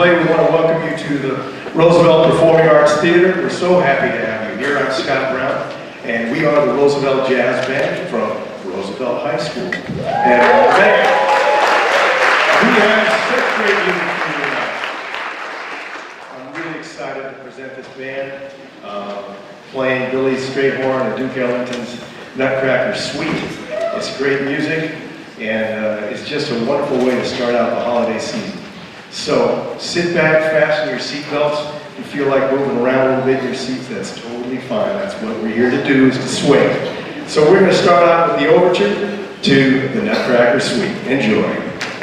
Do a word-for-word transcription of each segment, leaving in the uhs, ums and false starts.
play, we want to welcome you to the Roosevelt Performing Arts Theater. We're so happy to have you here. I'm Scott Brown, and we are the Roosevelt Jazz Band from Roosevelt High School. And man, we have such great music for you tonight. I'm really excited to present this band, uh, playing Billy Strayhorn and Duke Ellington's Nutcracker Suite. It's great music, and uh, it's just a wonderful way to start out the holiday season. So sit back, fasten your seatbelts. If you feel like moving around a little bit in your seats, that's totally fine. That's what we're here to do, is to sway. So we're going to start out with the overture to the Nutcracker Suite. Enjoy.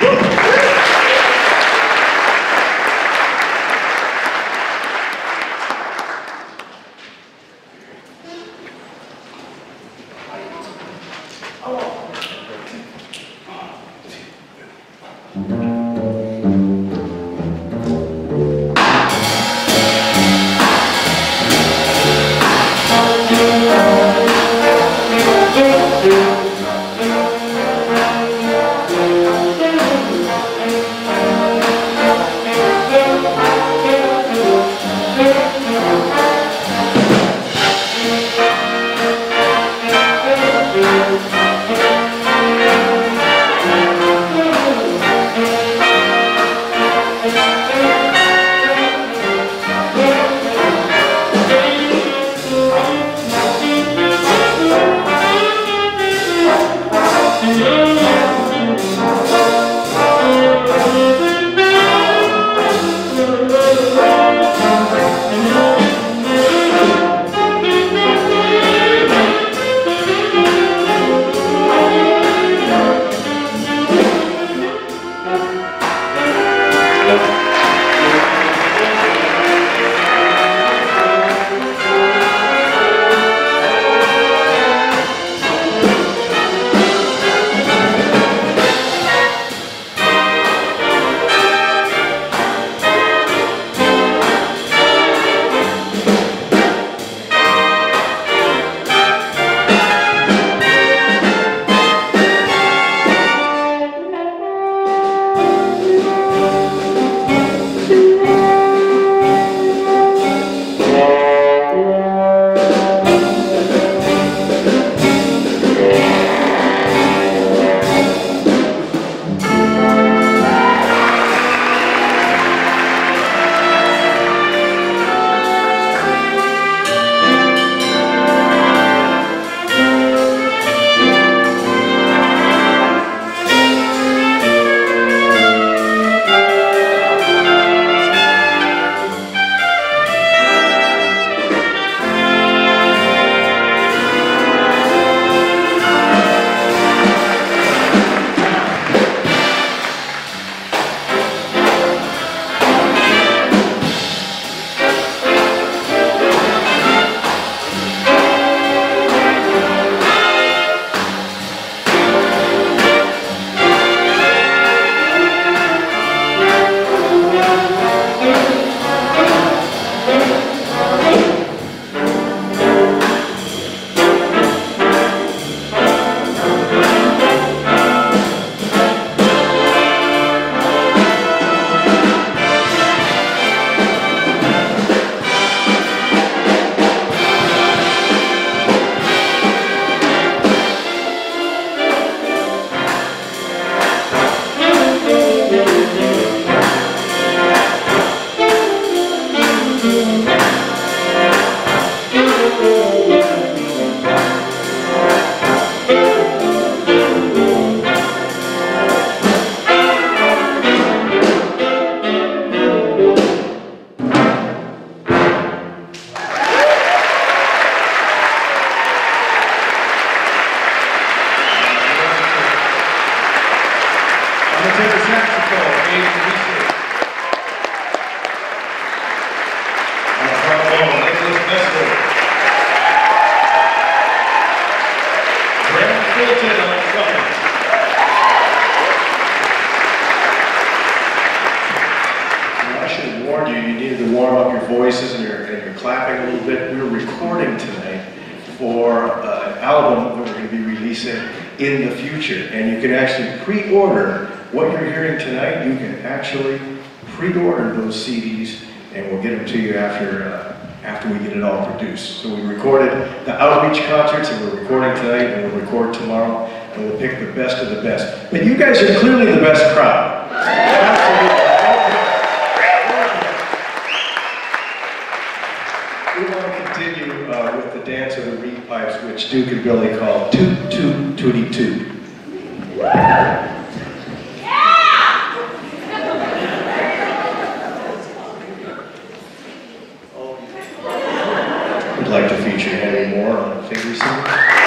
voices and you're, and you're clapping a little bit. We're recording tonight for uh, an album that we're going to be releasing in the future. And you can actually pre-order what you're hearing tonight. You can actually pre-order those C Ds, and we'll get them to you after, uh, after we get it all produced. So we recorded the outreach concerts, and we're recording tonight, and we'll record tomorrow, and we'll pick the best of the best. But you guys are clearly the best crowd. Absolutely. We want to continue uh, with the dance of the reed pipes, which Duke and Billy call toot toot tooty toot. I'd like to feature Henry Moore on the finger singing.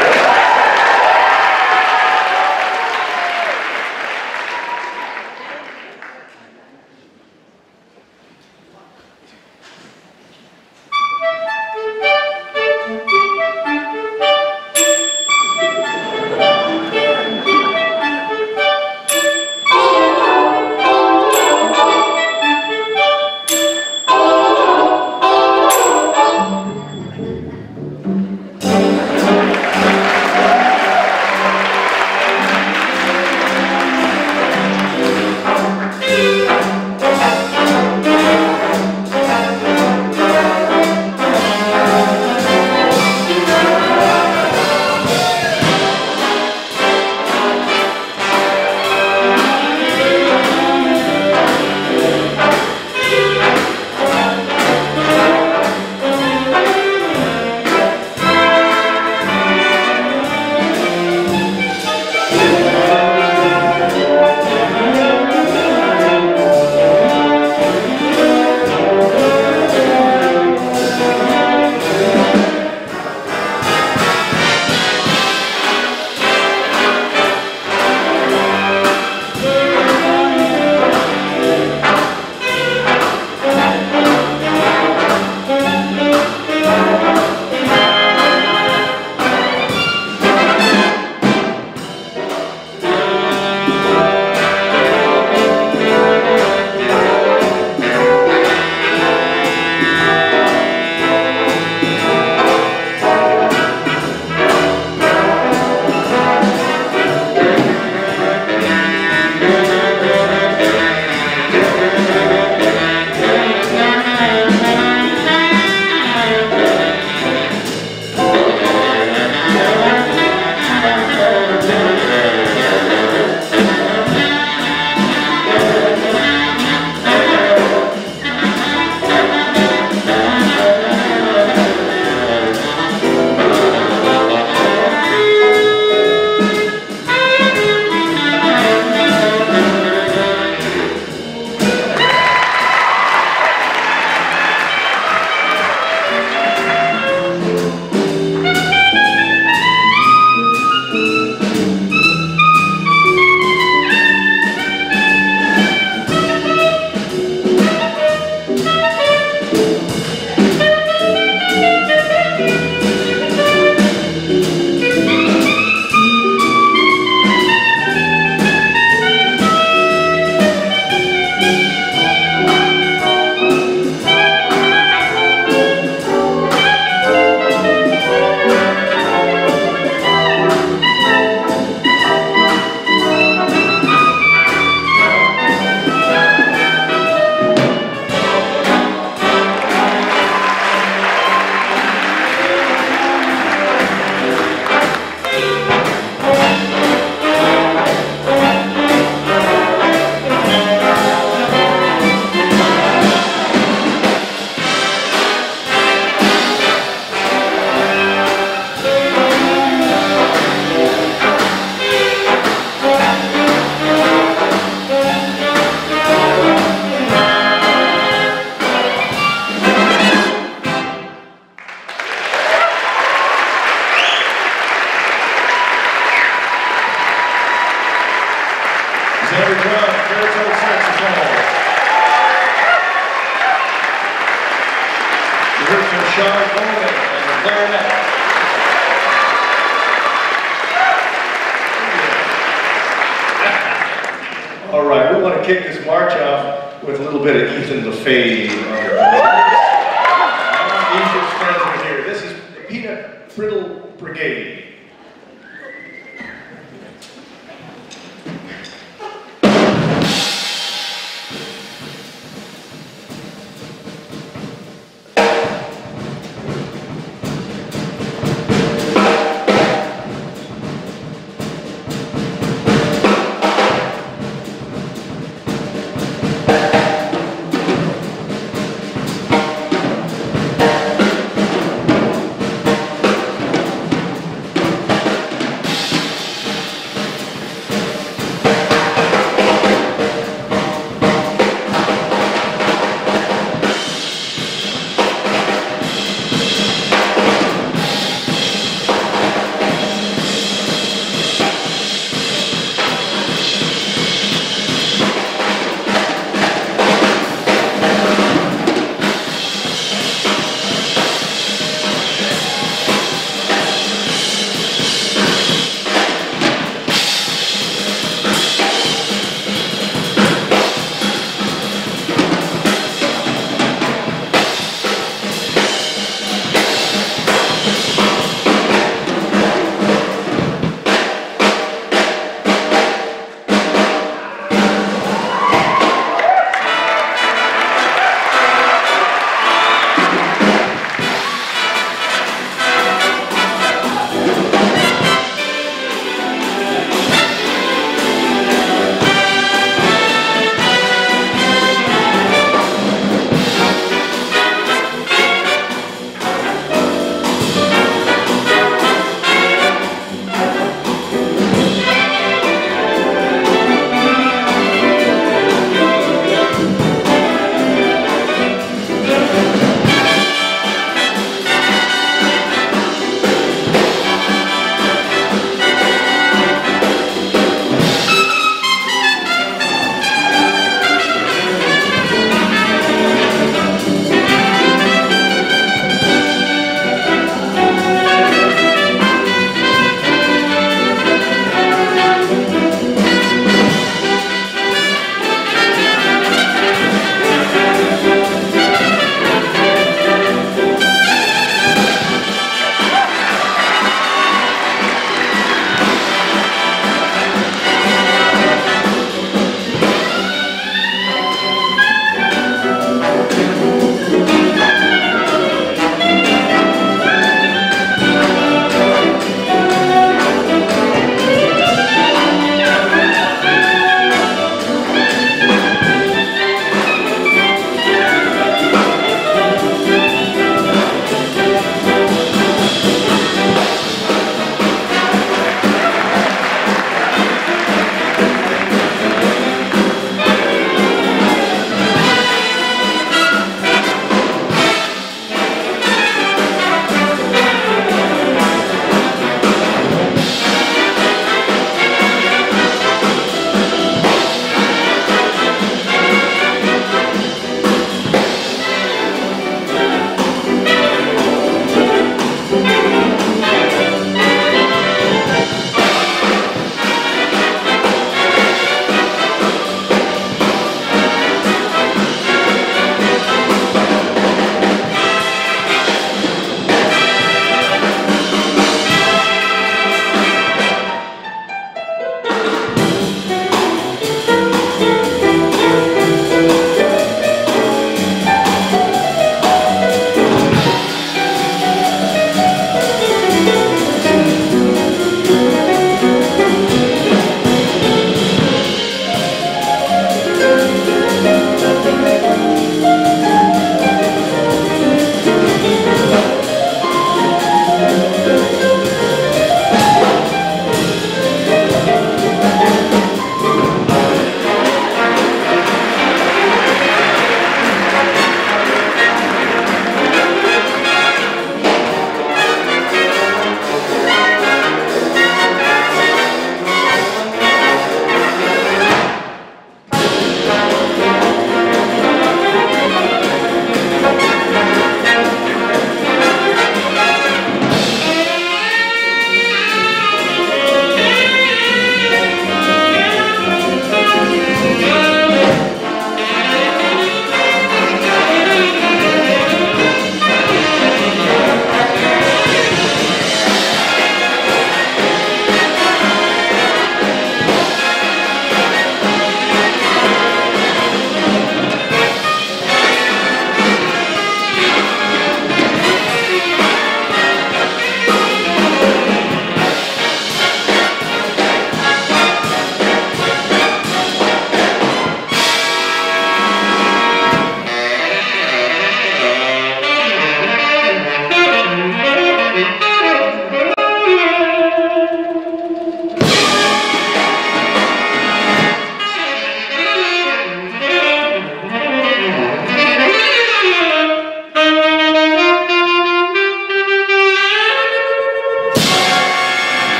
All right, we want to kick this march off with a little bit of Ethan LaFave. Ethan's friends are here. This is the Peanut Brittle Brigade.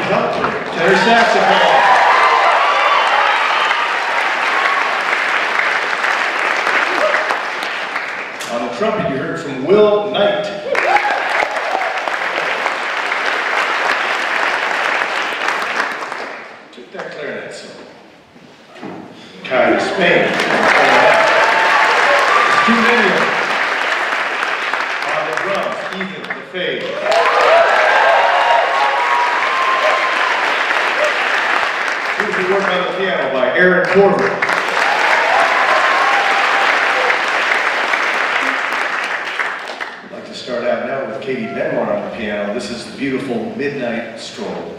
trumpet player, tenor saxophone. On the trumpet, you heard from Will Knight. Took that clarinet solo. Kai Spain. There's too many of them. On the drums, Ethan LaFave. Here's the work on the piano by Aaron Corver. I'd like to start out now with Katie Benmar on the piano. This is the beautiful Midnight Stroll.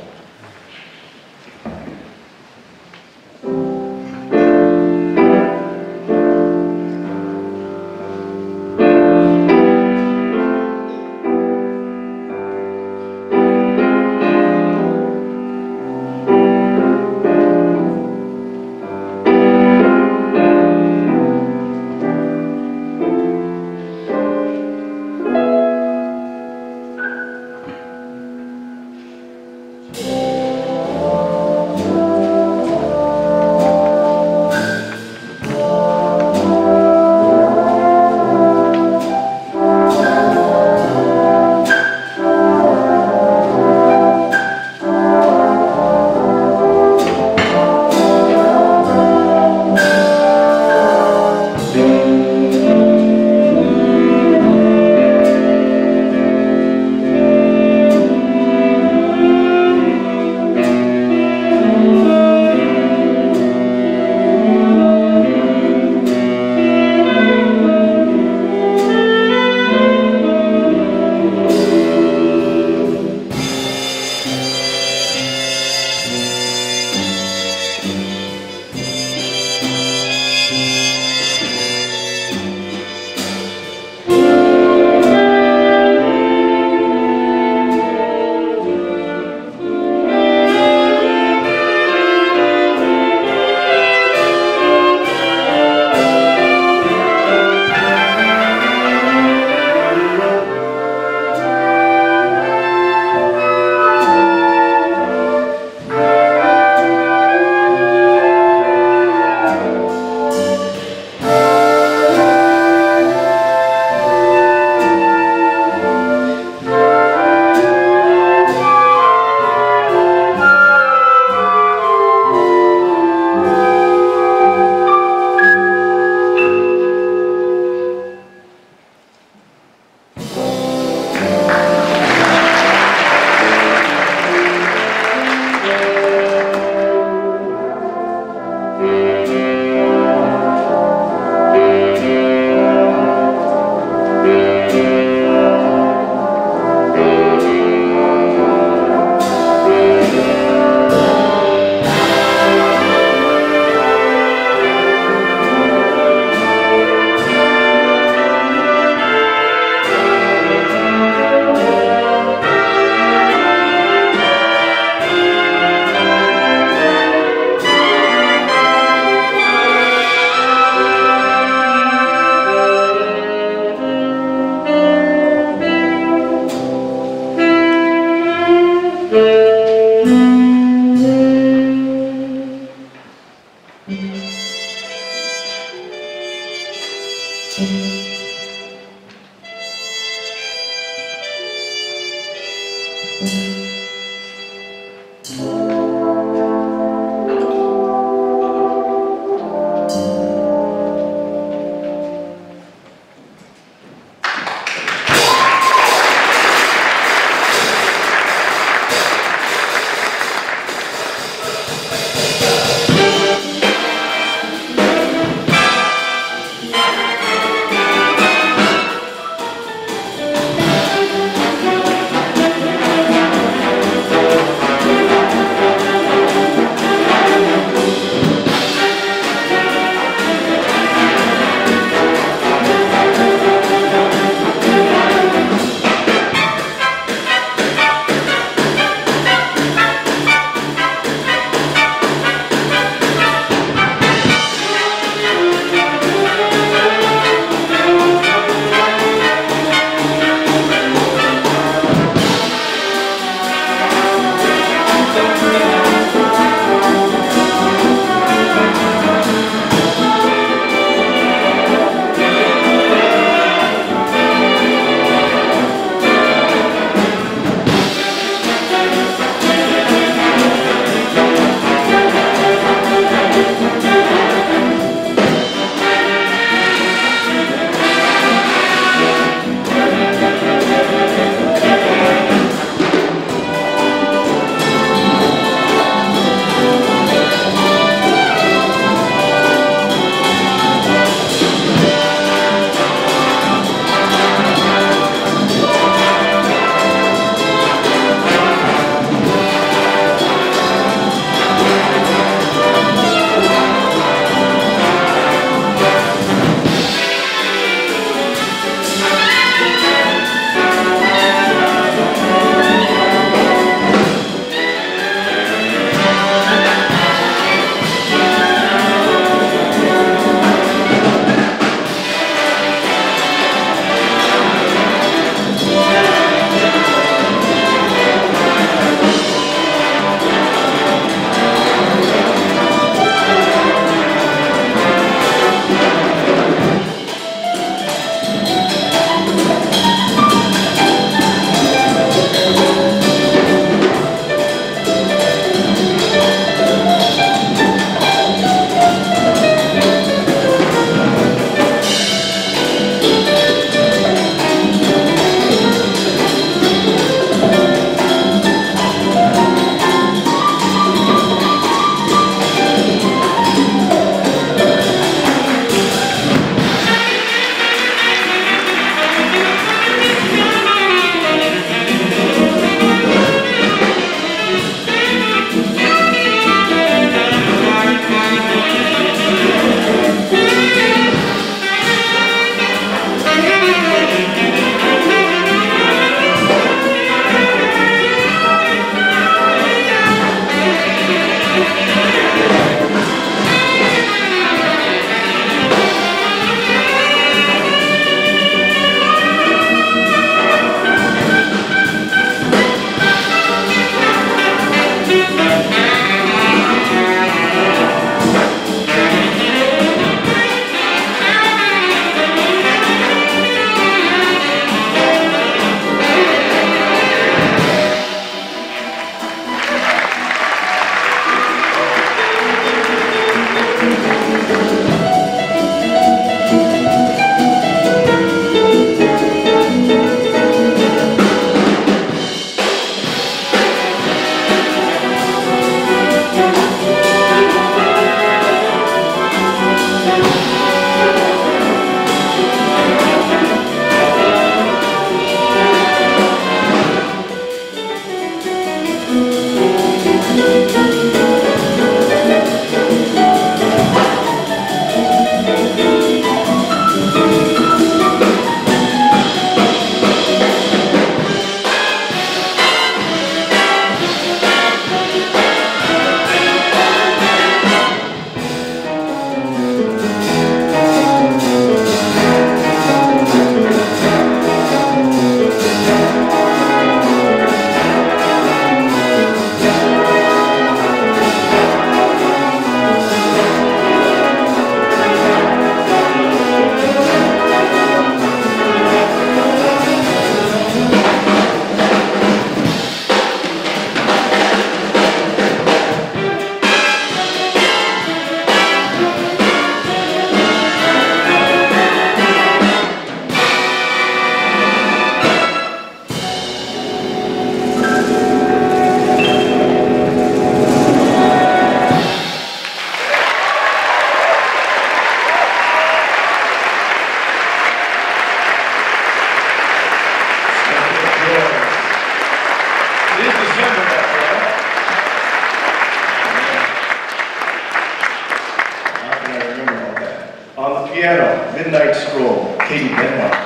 piano, Midnight Stroll, Katie Denmark.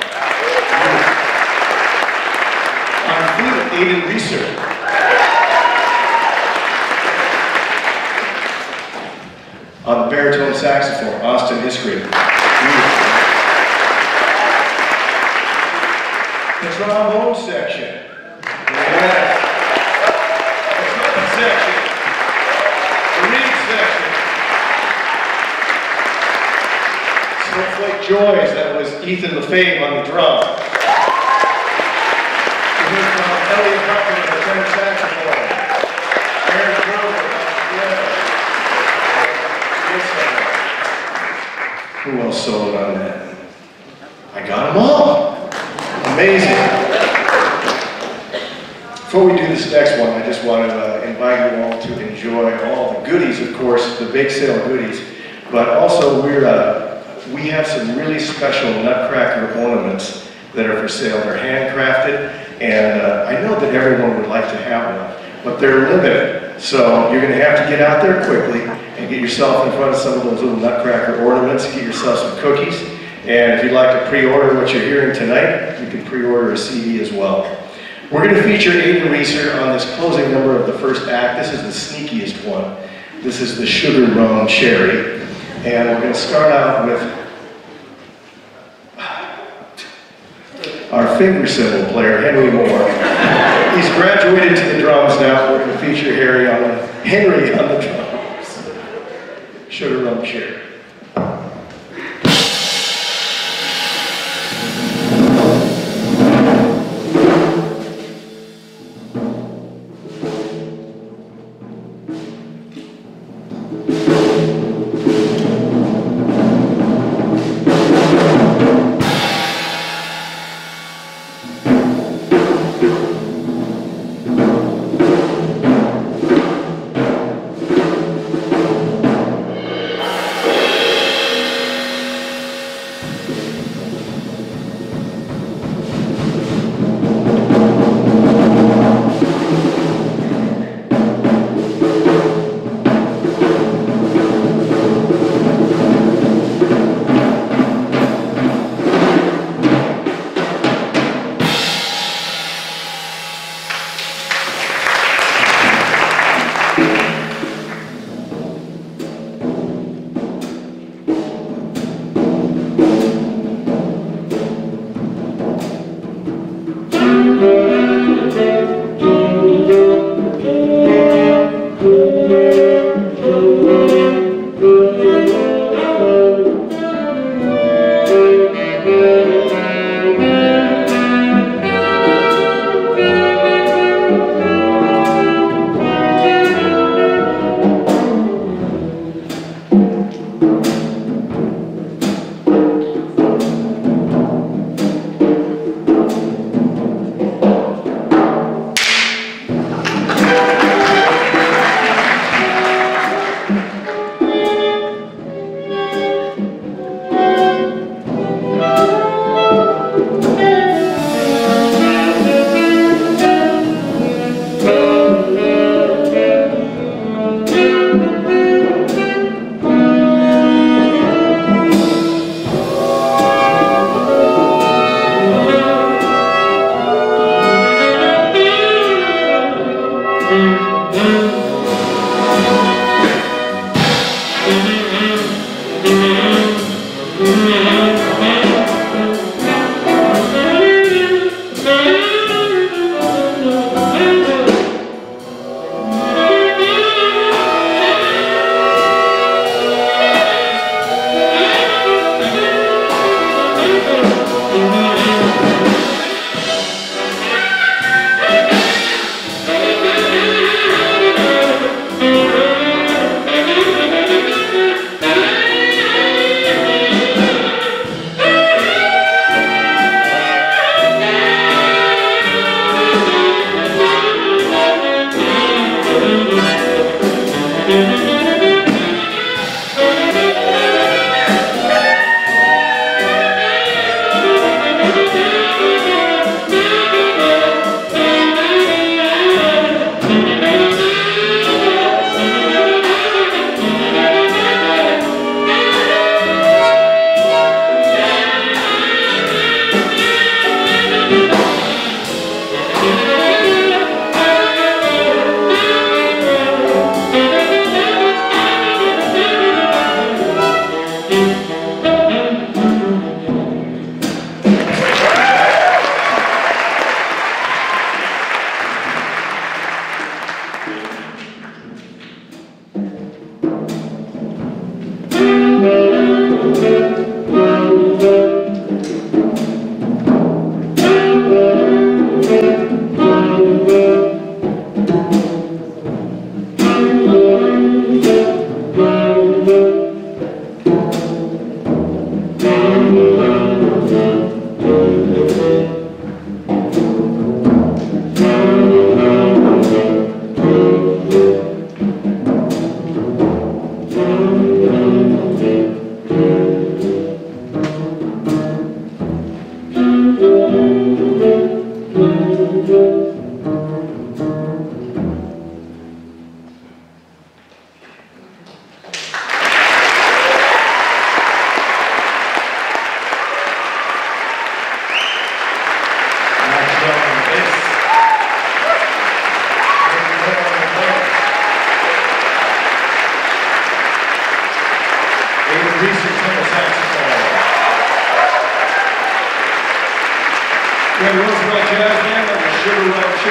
On flute, Aiden Reeser. On the baritone saxophone, Austin Iskry. The trombone section. Yes. The trumpet section. The reed section. Snowflake Joys, that was Ethan LaFave on the drum. We heard from Elliot Huffman on the tenor saxophone. Aaron Grover on the piano. Who else soloed on that? I got them all. Amazing. Before we do this next one, I just want to uh, invite you all to enjoy all the goodies, of course, the bake sale goodies, but also we're, uh, we have some really special Nutcracker ornaments that are for sale. They're handcrafted, and uh, I know that everyone would like to have one, but they're limited. So you're going to have to get out there quickly and get yourself in front of some of those little Nutcracker ornaments, get yourself some cookies, and if you'd like to pre-order what you're hearing tonight, you can pre-order a C D as well. We're going to feature Aiden Reeser on this closing number of the first act. This is the sneakiest one. This is the Sugar Rum Cherry, and we're going to start out with our finger cymbal player, Henry Moore. He's graduated to the drums now. We're going to feature Harry on the, Henry on the drums. Sugar Rum Cherry. Thank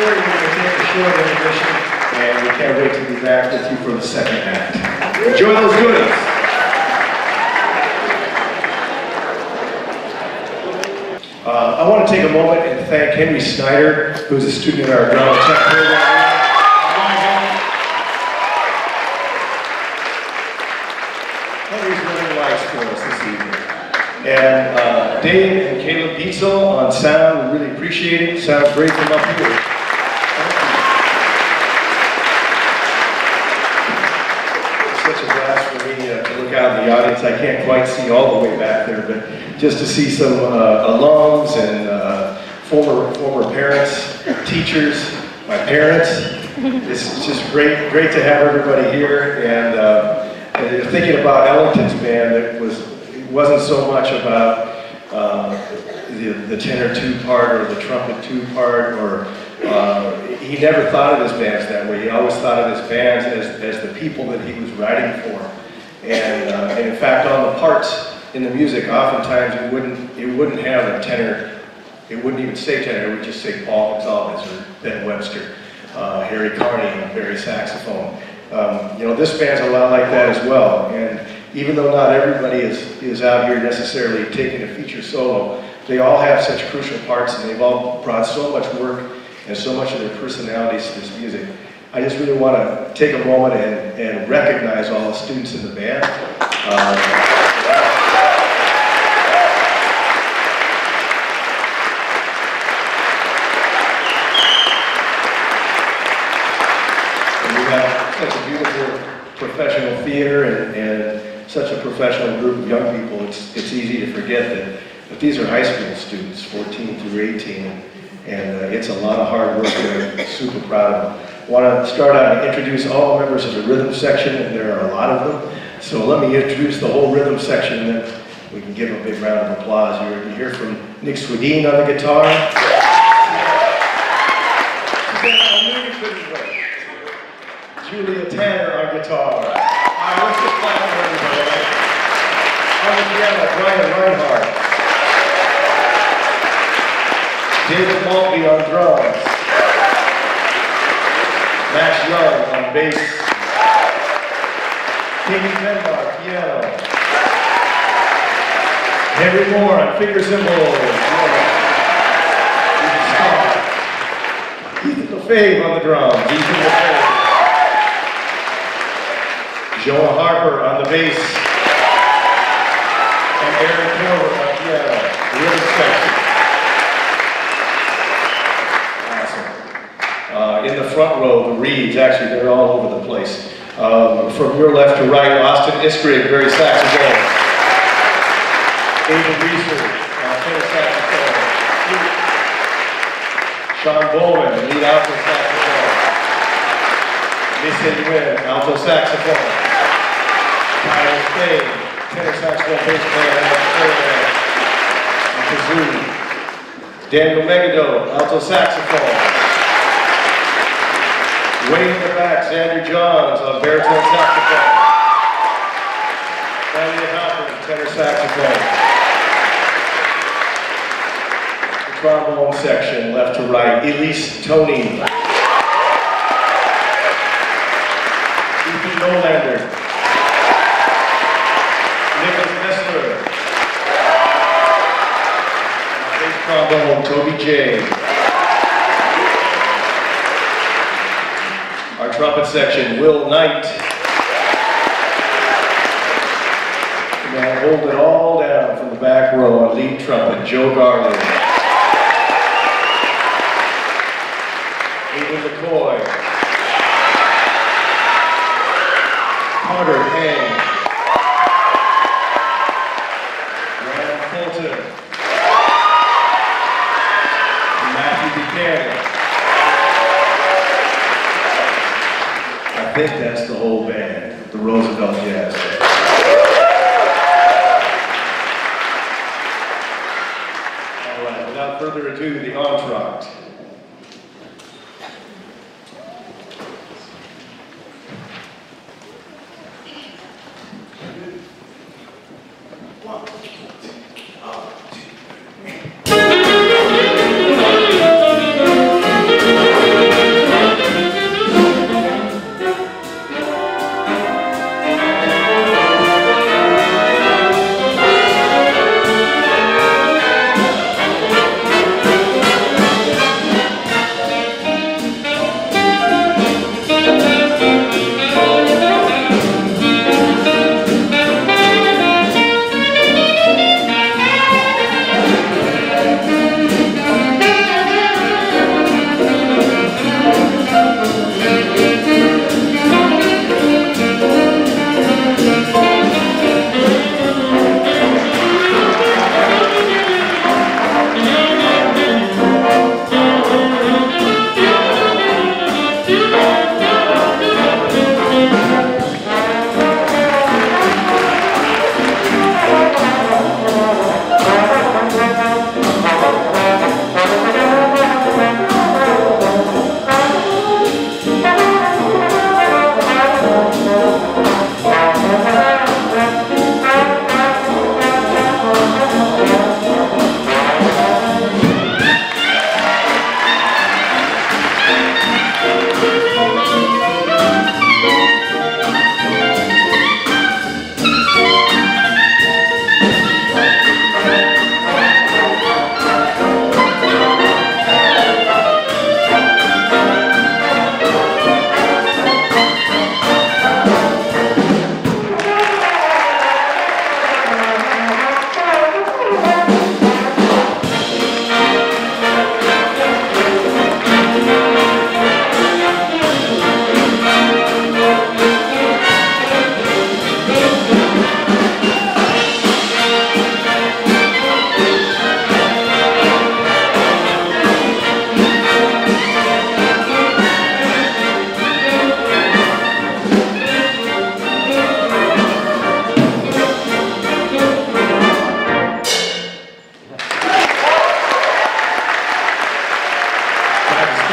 here. We're going to take a short intermission, and we can't wait to be back with you for the second act. Enjoy those goodies. Uh, I want to take a moment and thank Henry Snyder, who's a student in our drama tech program. Henry's running lights for us this evening. And uh, Dave and Caleb Dietzel on sound, we really appreciate it. Sounds great from up here. It's such a blast for me uh, to look out in the audience. I can't quite see all the way back there, but just to see some uh, alums and uh, former former parents, teachers, my parents. It's just great, great to have everybody here. And, uh, and thinking about Ellington's band, it was it wasn't so much about uh, the the tenor two part or the trumpet two part, or uh, he never thought of his bands that way. He always thought of his bands as as the people that he was writing for. And, uh, and in fact, on the parts in the music, oftentimes it wouldn't it wouldn't have a tenor. It wouldn't even say tenor. It would just say Paul Gonzalez or Ben Webster, uh, Harry Carney on Barry saxophone. Um, you know, this band's a lot like that as well. And even though not everybody is is out here necessarily taking a feature solo, they all have such crucial parts, and they've all brought so much work and so much of their personalities to this music. I just really want to take a moment and, and recognize all the students in the band. Um, and we have such a beautiful professional theater and, and such a professional group of young people. It's, it's easy to forget that, that these are high school students, fourteen through eighteen, and, and uh, it's a lot of hard work that I'm super proud of. I want to start out and introduce all members of the rhythm section, and there are a lot of them. So let me introduce the whole rhythm section, and then we can give a big round of applause. You're you hear from Nick Swedeen on the guitar. I knew you couldn't wait. Julia Tanner on guitar. All right, let's just clap for everybody. On the piano, Brian Reinhardt. David Maltby on drums. Max Young on bass. Katie Benbar, piano. Henry Moore on finger cymbals. Ethan LaFave on the drums. Ethan LaFave. Jonah Harper on the bass. And Aaron Kilmer on piano. Rhythm section. Uh, in the front row, the Reeds, actually they're all over the place. Um, from your left to right, Austin Iskrig, very saxophone. David Reeser, uh, tenor saxophone. Sean Bowman, lead alto saxophone. Missy Nguyen, alto saxophone. Kyle Spain, tenor saxophone, bass player, and kazoo. Daniel Megado, alto saxophone. Way in the back, Xander Johns on baritone saxophone. Elliot Halpern, tenor saxophone. The trombone section, left to right, Elise Tony. Ethan Nolander. Nicholas Messler. Bass trombone, Toby J. Our trumpet section, Will Knight. We're going to hold it all down from the back row on lead trumpet, Joe Garland. Aidan McCoy. Carter Hang. Ryan Fulton. And Matthew Buchanan. I think that's the whole band, the Roosevelt Jazz Band. All right, without further ado, the entr'acte.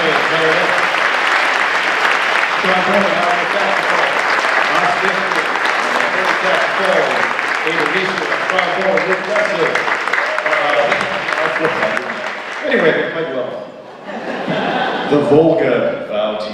clarinet. Trombone, alto saxophone. Ross Biscuit, third saxophone. Ada Lisa, trombone, Rick Russell. Uh, anyway, they played well. The Volga Bounty.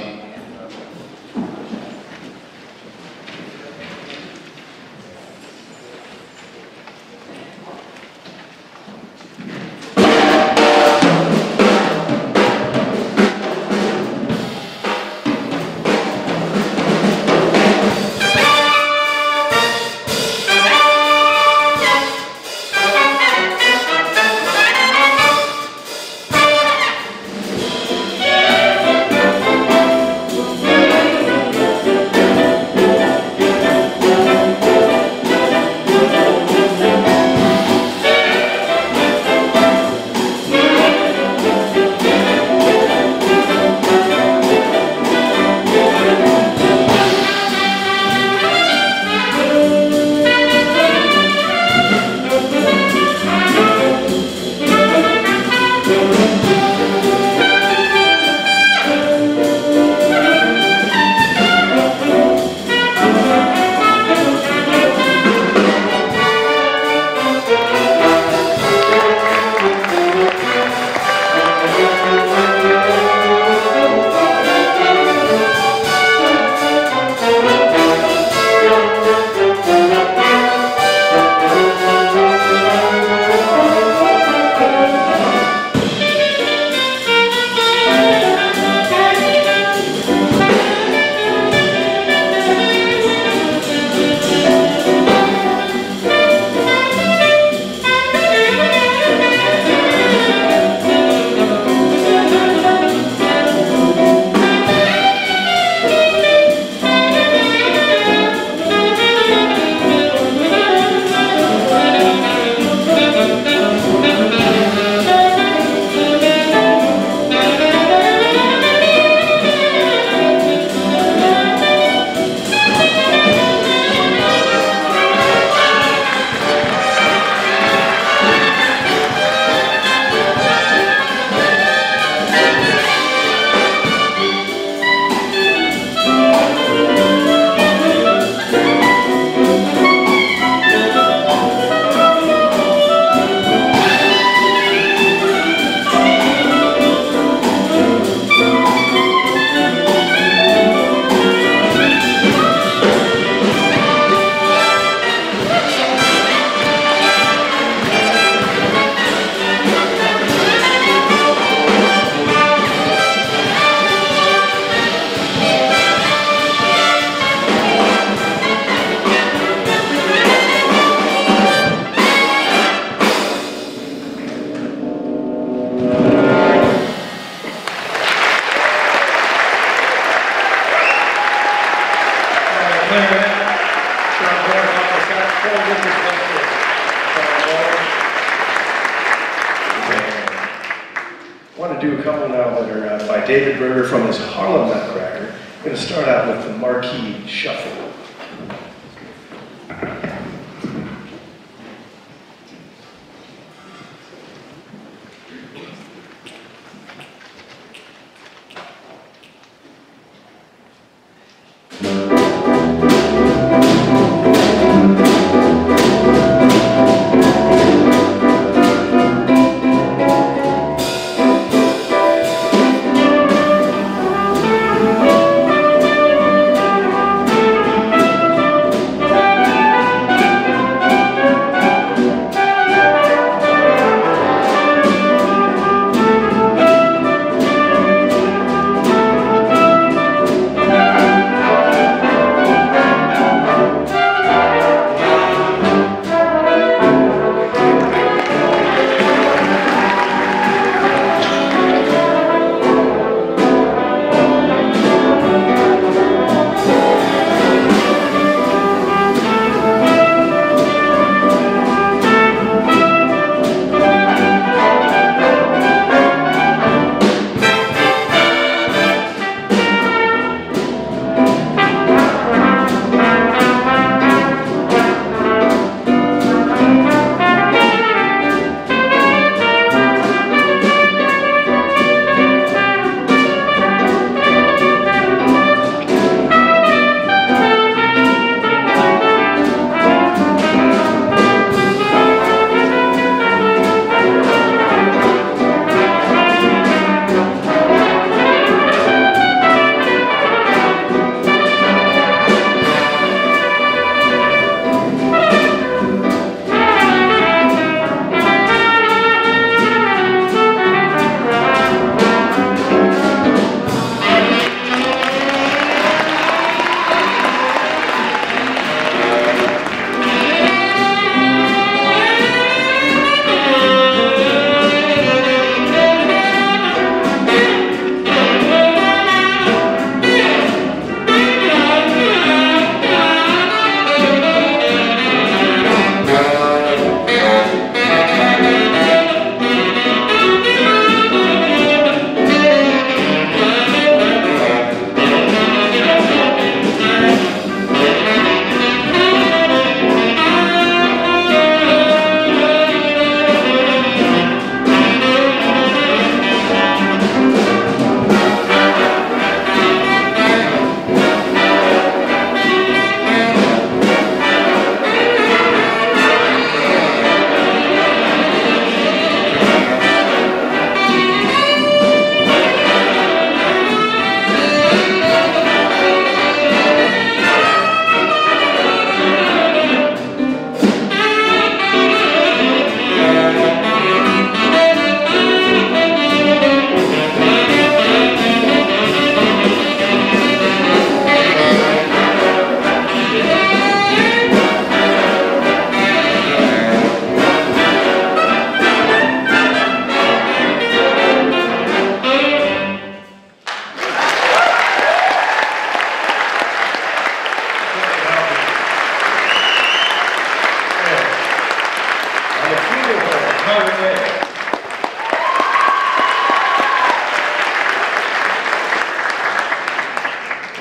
I want to do a couple now that are uh, by David Berger from his Harlem Nutcracker. I'm going to start out with the Marquee Shuffle.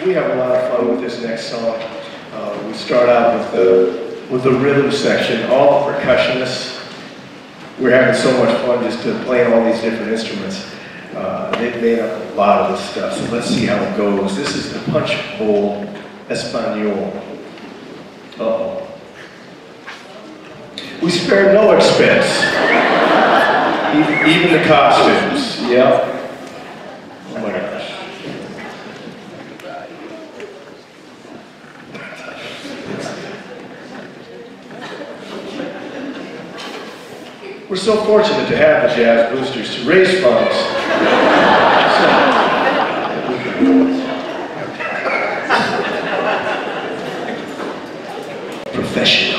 we have a lot of fun with this next song. Uh, we start out with the, with the rhythm section. All the percussionists, we're having so much fun just to play all these different instruments. Uh, they've made up a lot of this stuff, so let's see how it goes. This is the Punch Bowl Espanol. Uh-oh. We spared no expense. Even, even the costumes. Yep. Oh my gosh. We're so fortunate to have the Jazz Boosters to raise funds. Professional.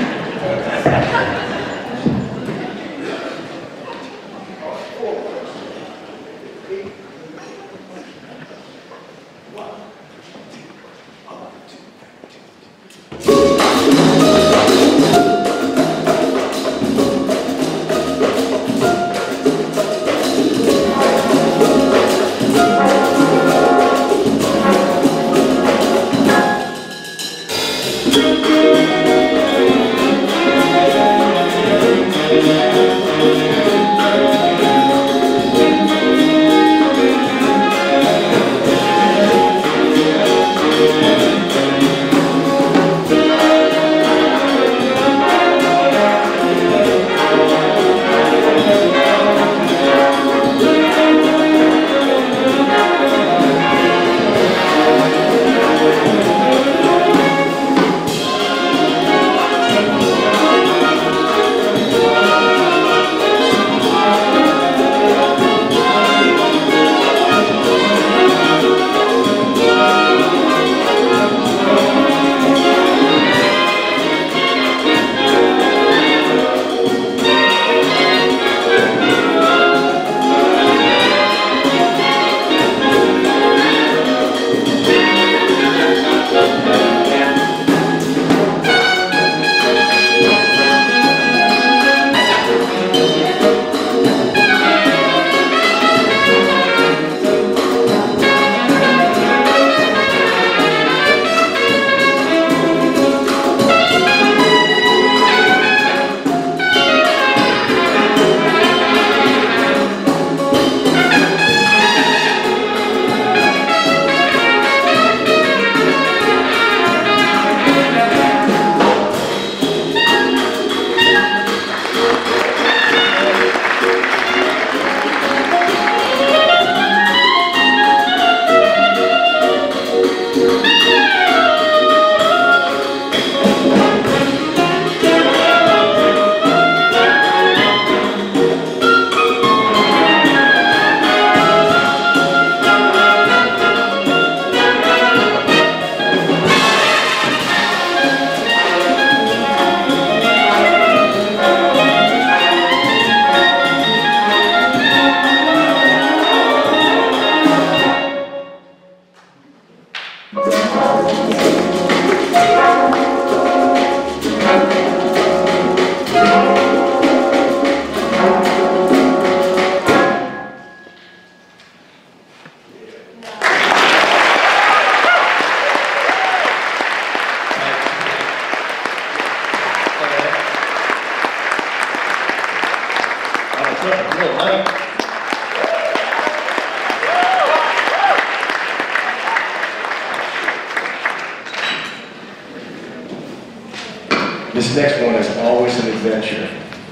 This next one is always an adventure.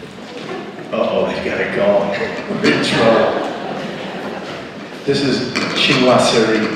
Uh-oh, they've got it going. We're in trouble. This is Chinoiserie.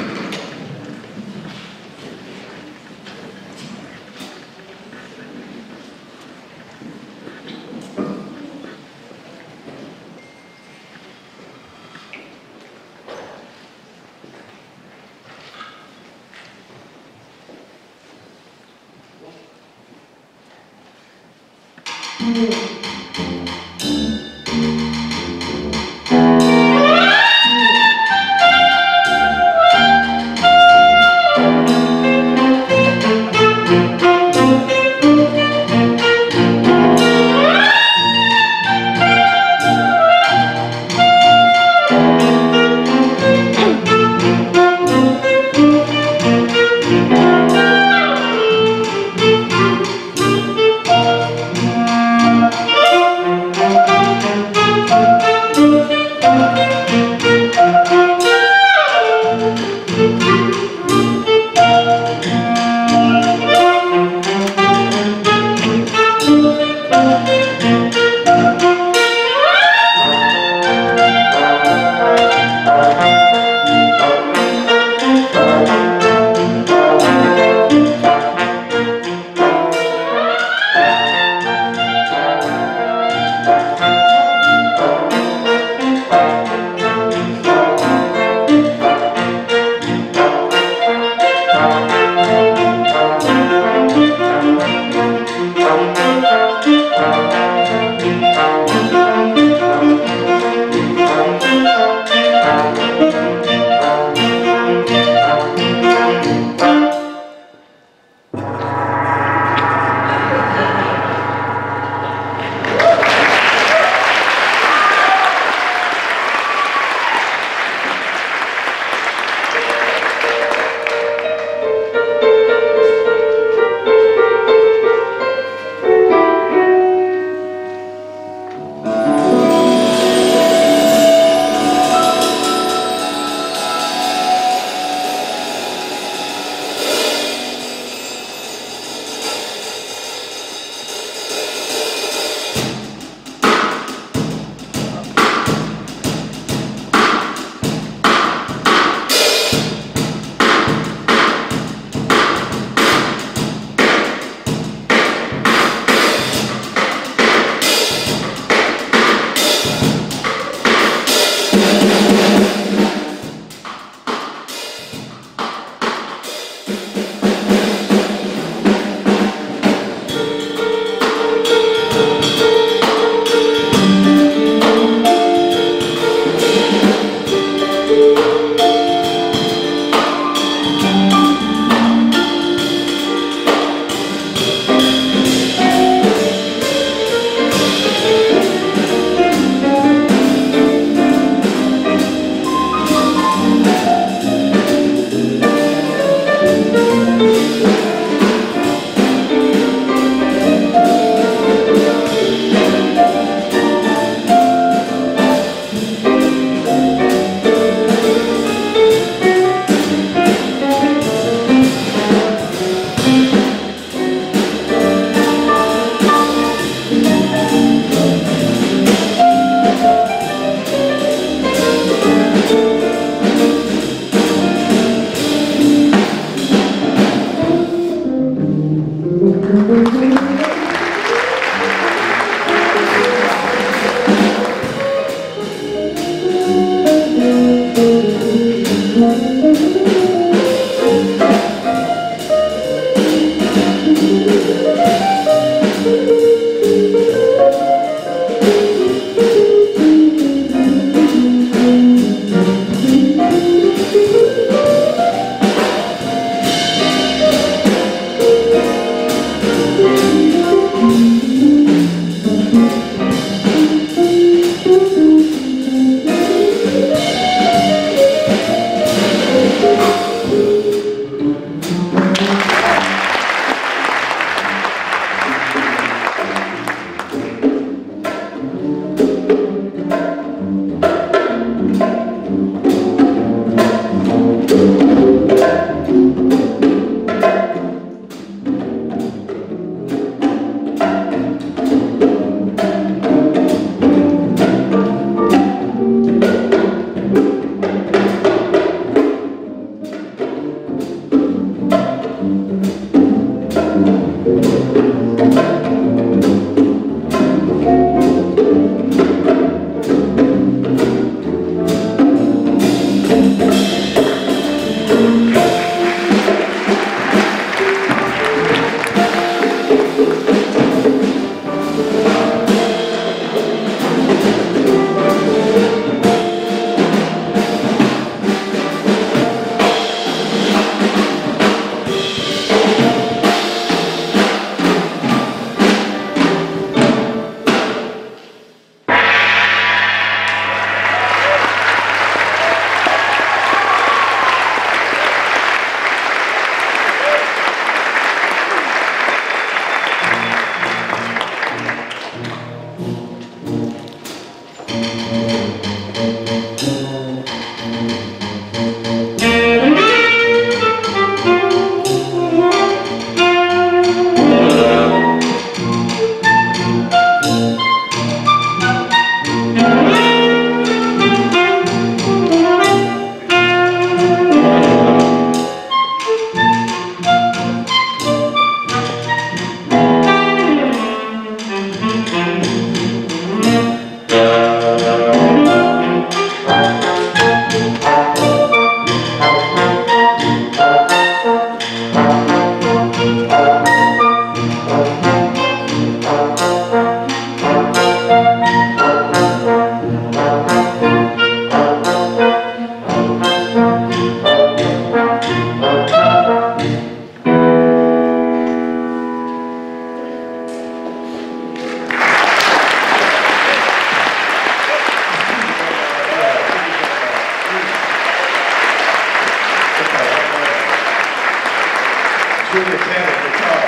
Julia Tanner, guitar.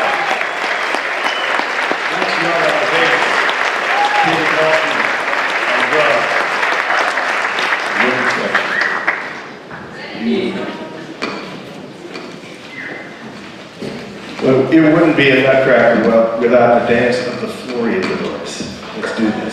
Max Young on the bass. Peter Golden on drums. Rhythm section. Well, it wouldn't be a Nutcracker well, without the dance of the Floriadors. Let's do this.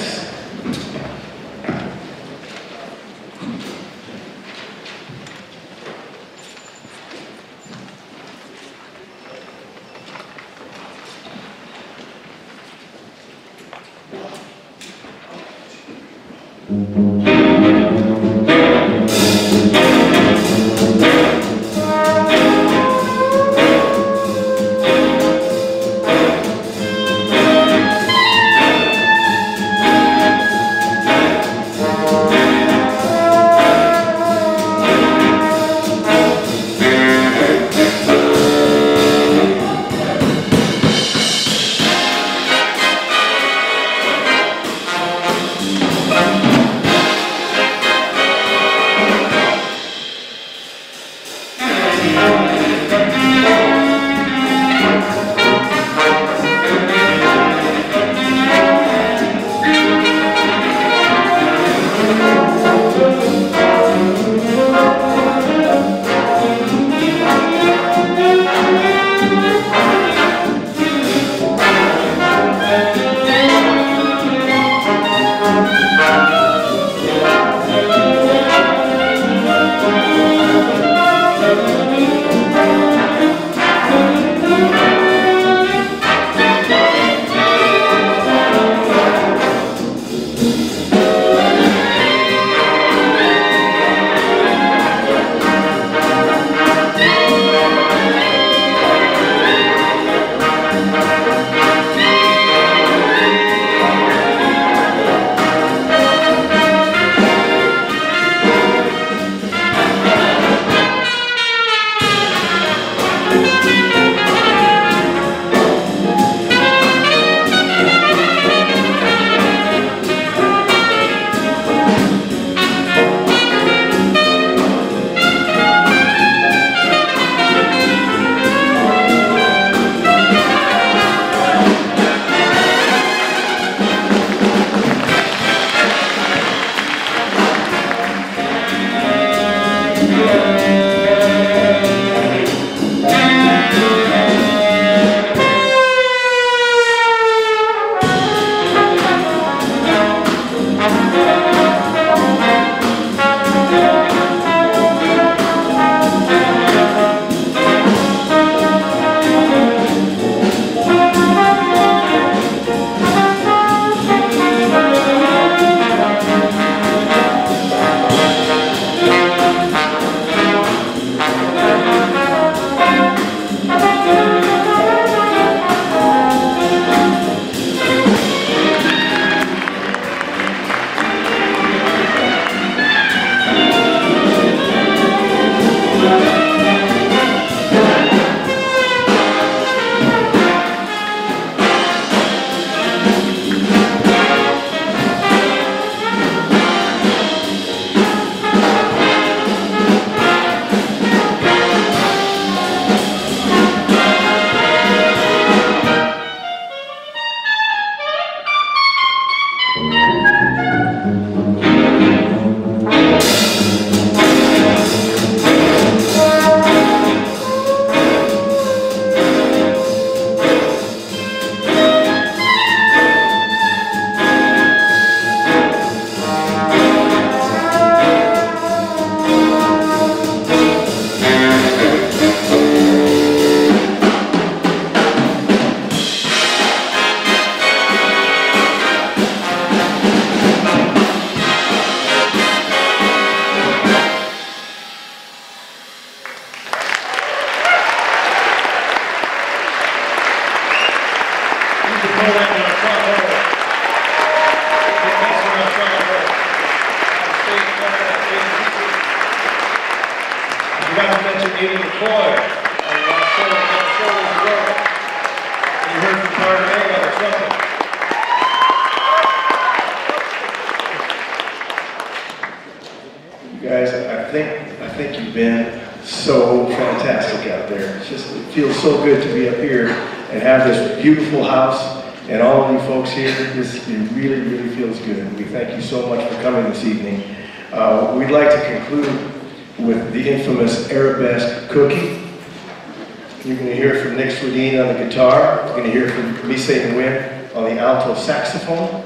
Guys, I think I think you've been so fantastic out there. It's just, it feels so good to be up here and have this beautiful house and all of you folks here. This, it really, really feels good. We thank you so much for coming this evening. Uh, we'd like to conclude with the infamous Arabesque cookie. You're going to hear from Nick Swedeen on the guitar. You're going to hear from Mise Nguyen on the alto saxophone.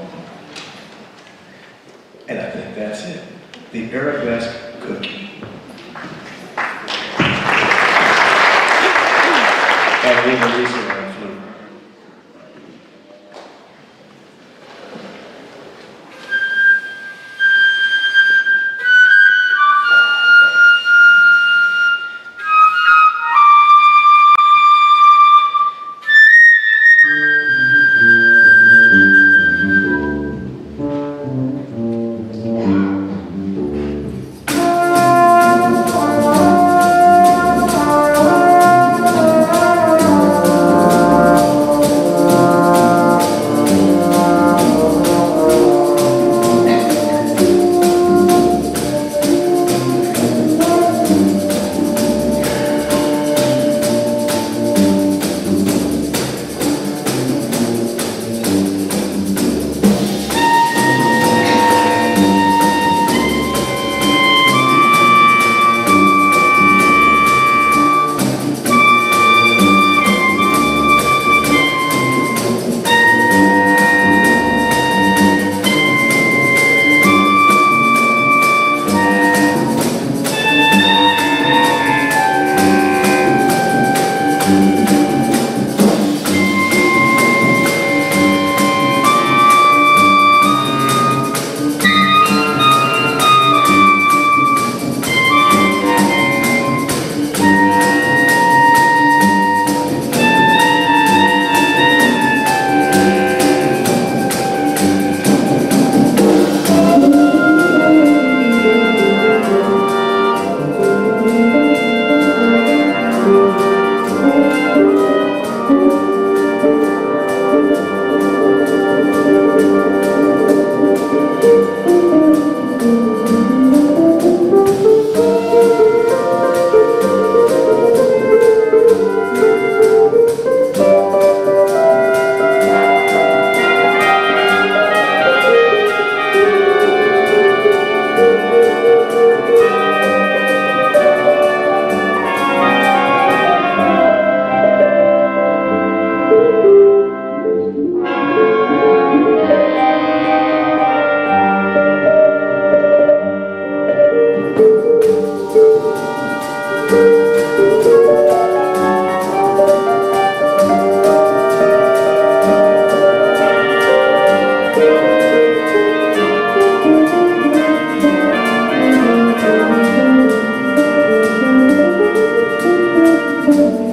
And I think that's it. The Arabesque cookie. And Lena Lisa on flute. Thank you.